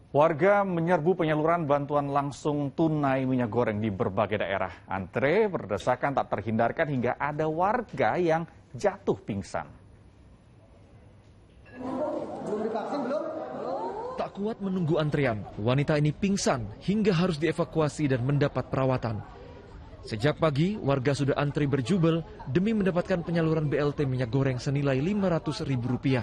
Warga menyerbu penyaluran bantuan langsung tunai minyak goreng di berbagai daerah. Antre berdesakan tak terhindarkan hingga ada warga yang jatuh pingsan. Tak kuat menunggu antrian, wanita ini pingsan hingga harus dievakuasi dan mendapat perawatan. Sejak pagi, warga sudah antri berjubel demi mendapatkan penyaluran BLT minyak goreng senilai Rp500.000.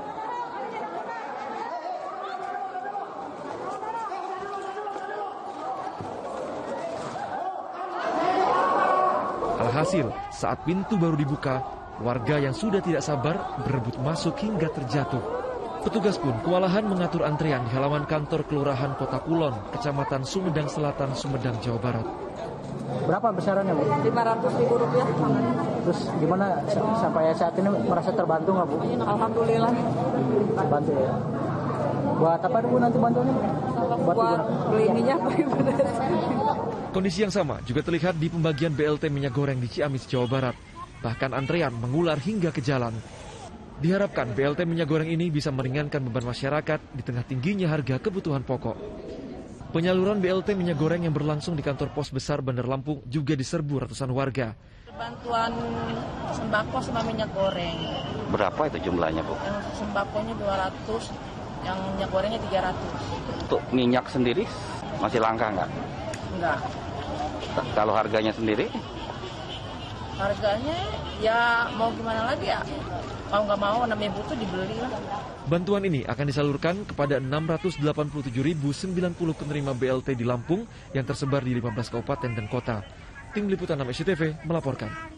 Alhasil, saat pintu baru dibuka, warga yang sudah tidak sabar berebut masuk hingga terjatuh. Petugas pun kewalahan mengatur antrian di halaman kantor Kelurahan Kota Kulon, Kecamatan Sumedang Selatan, Sumedang, Jawa Barat. Berapa besarannya, Bu? Rp500.000. Terus gimana sampai saat ini merasa terbantu nggak, Bu? Alhamdulillah. Bantu ya. Buat apa, Bu, nanti bantuannya? Buat beli minyak, beli beras. Kondisi yang sama juga terlihat di pembagian BLT minyak goreng di Ciamis, Jawa Barat. Bahkan antrean mengular hingga ke jalan. Diharapkan BLT minyak goreng ini bisa meringankan beban masyarakat di tengah tingginya harga kebutuhan pokok. Penyaluran BLT minyak goreng yang berlangsung di kantor pos besar Bandar Lampung juga diserbu ratusan warga. Bantuan sembako sama minyak goreng. Berapa itu jumlahnya, Bu? Yang sembakonya 200, yang minyak gorengnya 300. Untuk minyak sendiri masih langka nggak? Enggak. Kalau harganya sendiri? Harganya ya mau gimana lagi ya? Mau nggak mau, namanya butuh dibeli lah. Bantuan ini akan disalurkan kepada 687.090 penerima BLT di Lampung yang tersebar di 15 kabupaten dan kota. Tim Liputan 6 SCTV melaporkan.